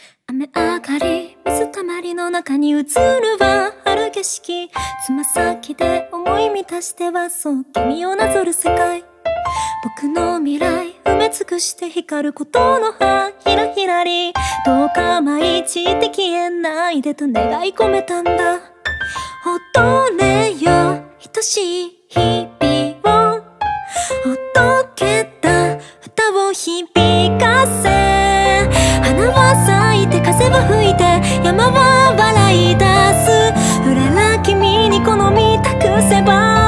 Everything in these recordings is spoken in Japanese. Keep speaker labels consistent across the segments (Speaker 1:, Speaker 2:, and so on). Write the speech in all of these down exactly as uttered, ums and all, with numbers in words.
Speaker 1: 雨上がり水たまりの中に映るは春景色、つま先で思い満たしてはそう君をなぞる世界。僕の未来埋め尽くして光ることの葉ひらひらり、どうか舞い散って消えないでと願い込めたんだ。踊れよ愛しい日々をほどけた歌を響かせ、花は咲いて風は吹いて山は笑い出す、触れら君に好みたくせば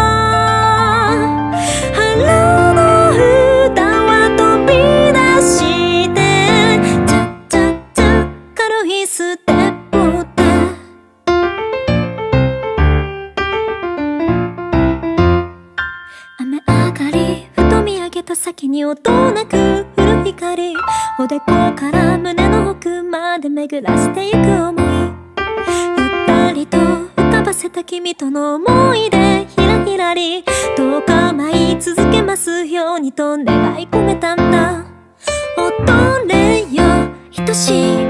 Speaker 1: 春の歌は飛び出してチャッチャッチャ軽いステップで雨上がりふと見上げた先に音なく降る光、おでこから胸の奥まで巡らしてゆく想い、ゆったりと浮かばせた君との思い出ひらひらり、どうか舞い続けますようにと願い込めたんだ。踊れよ愛しい